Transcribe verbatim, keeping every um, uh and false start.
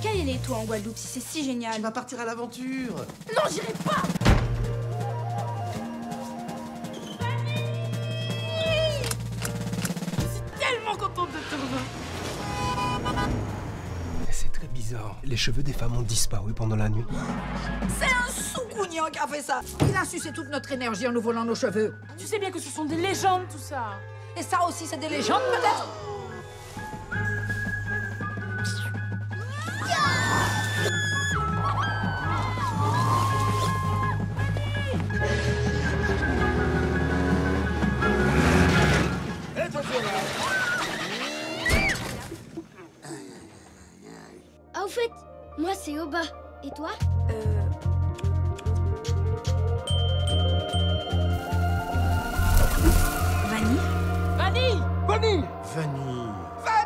qu'à y aller, toi, en Guadeloupe, si c'est si génial. Tu vas partir à l'aventure. Non, j'irai pas. Je suis tellement contente de te revoir. C'est très bizarre. Les cheveux des femmes ont disparu pendant la nuit. C'est un sous-cougnon qui a fait ça. Il a sucé toute notre énergie en nous volant nos cheveux. Tu sais bien que ce sont des légendes, tout ça. Et ça aussi, c'est des légendes, peut-être? Ah, au fait, moi c'est Oba. Et toi? Euh... Vanille? Vanille! Vanille.